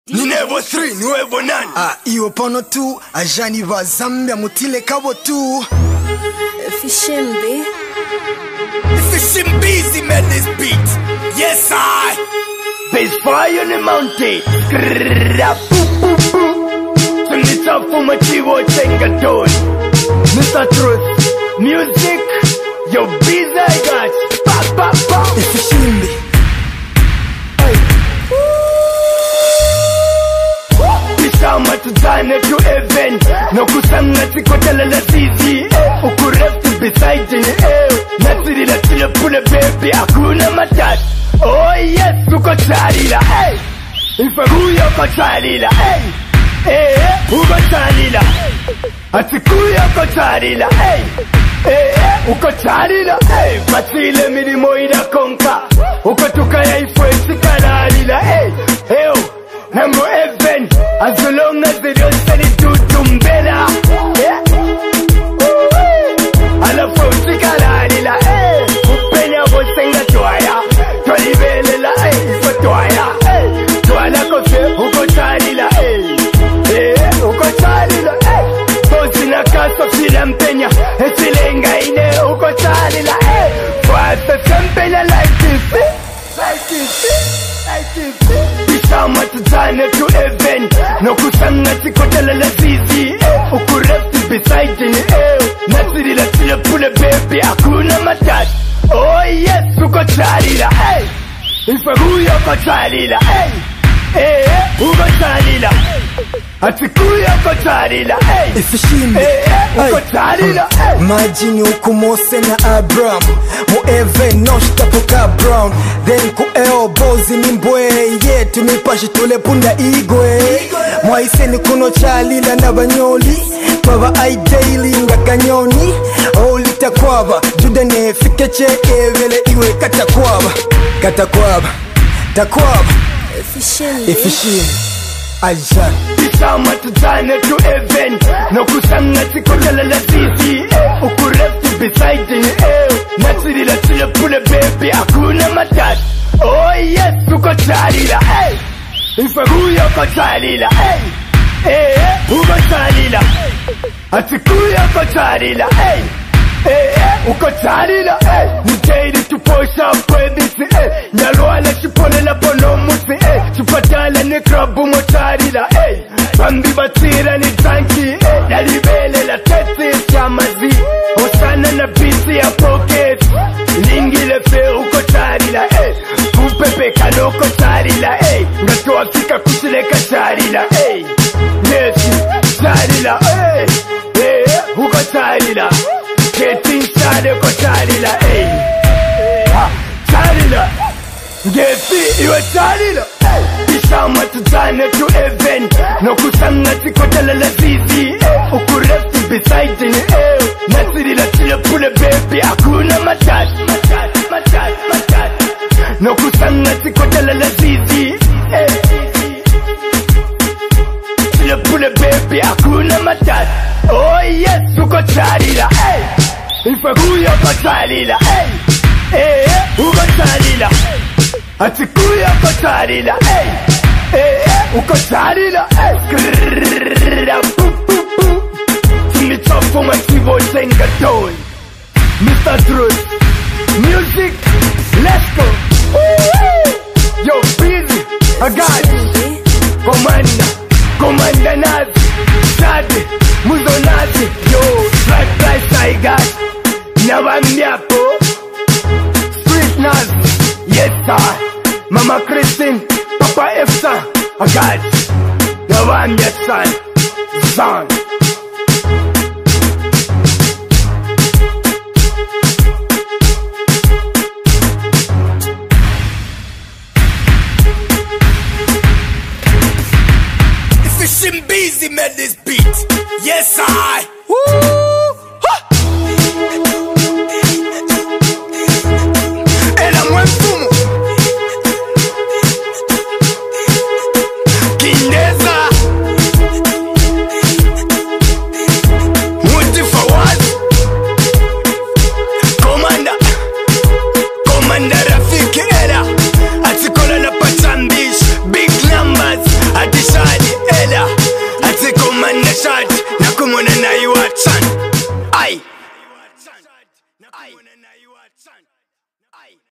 Nuevo 3, nuevo none. Iwo pono tu, ajani va Zambia mutile kabo tu. Fishimbi. Fishimbizi made this beat. Yes, I. There's fire on the mountain. Turn it up for my Chivo Chengaton. Mr. Truth, music, your busy I got. Pa, pa, pa. Fishimbi. Kama tutane to event no kusanga tikotela la zizi ukureft beside ni nasiri la tile pule baby hakuna matata. Oh yes uko chalila ifaguya uko chalila uko chalila atikuya uko chalila uko chalila matile milimo ina konka uko tukaya ifwesi kalalila Namo event, as long as they don't send it to Tumbela. Ala fosika la lila, upenya bosenga toya, tolibele la ifo toya, toala kose uko chalila, uko chalila, bosina kaso fila mpenya, esilenga ine uko chalila, fwasa sempenya like this, like this, like this. Kama tutane to event no kusanga tikotela la zizi ukureft beside ni nasiri la tile pule baby hakuna matata. Oh yes uko chalila ifaguya uko chalila uko chalila atikuya uko chalila Fishimbi. uko chalila Majini uku Mose na Abraham mu event no shtapoka Brown. Then ku bozi ni mbwe yetu mipashi tule punda igwe. Mwaiseni kuno chalila na banyoli Pava ai daily nga kanyoni. Olita kwaba juda nefike cheke vele iwe katakwaba. Katakwaba takwaba Fishimbi. Fishimbi. Ajan Kama tutane to event no kusanga tikotela la zizi ukureft beside ni nasiri la tile pule baby hakuna matata. Oh yes uko chalila ifaguya uko chalila uko chalila atikuya uko chalila uko chalila nitaidi tuposha kwedisi nyalwala chipole la bonomusi chupatala ni krabu mochalila bambi batira ni tanki yalibele la tete chamazi osana na bisi ya pocket lingile fe uko chalila kupepe kanoko chalila ngatoa fika kusileka chalila yes chalila uko chalila getting started uko chalila chalila ngesi iwe chalila Kama tutane to event no kusanga tikotela la zizi ukureft beside ni nasiri la tile pule baby hakuna matata matata no kusanga tikotela la zizi tile pule baby hakuna matata. Oh yes uko chalila ifaguya uko chalila uko chalila atikuya uko chalila uko chalila Tumitofu Chivo Chengaton. Mr. Truth, music, let's go. Yo busy, I got it. Commander Nazi, Shadi, Muzo Nazi. Yo, strike price I got. Nyawamyapo, Street Nazi, yes sir. Mama Christine, Papa Efsa, I got it. Nyawamya son. Fishimbizi made this beat. Yes, I. Ela mwenfumo Kindeza Muti Fawad Commander Rafiki Era Atikola na Pachambish Big numbers Ati man na shot nakumona na you a chan. Aye.